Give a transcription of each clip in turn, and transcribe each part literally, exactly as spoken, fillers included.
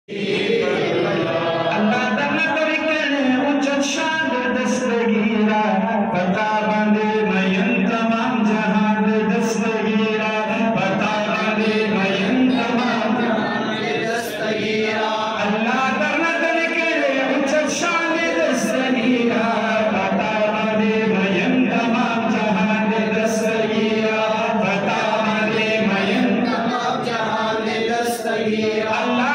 अल्लाह ताला तरीके ने उच्च शान दस्तगीरा पता बंदे मयन तमाम जहान दस्तगीरा पता बंदे मयन तमाम जहान दस्तगीरा अल्लाह ताला तरीके ने उच्च शान दस्तगीरा पता बंदे मयन तमाम जहान दस्तगीरा पता बंदे मयन तमाम जहान दस्तगीरा अल्लाह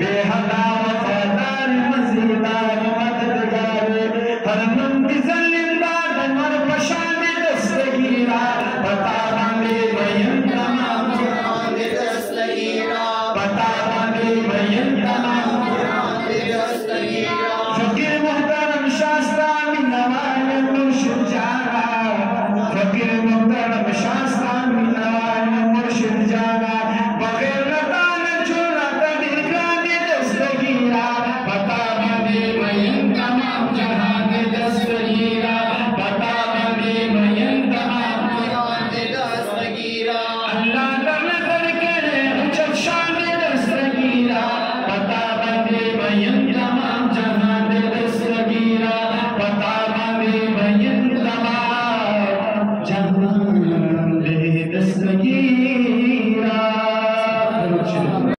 Zalli